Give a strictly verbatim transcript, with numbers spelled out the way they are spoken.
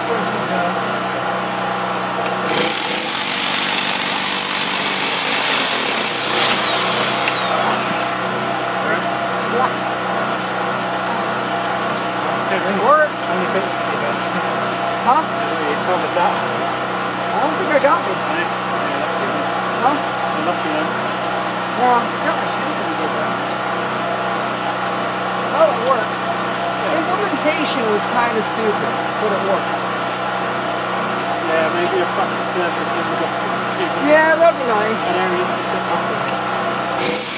one should go. What? It works. How many bits did you get? Huh? You covered that. I don't think I got one. Yeah, Huh? you're lucky then. Well, I got my shoe pretty good though. Oh, it worked. The implementation was kind of stupid, but it worked. Yeah, maybe a practice surface in the Yeah, that'd be nice. an area to sit back in.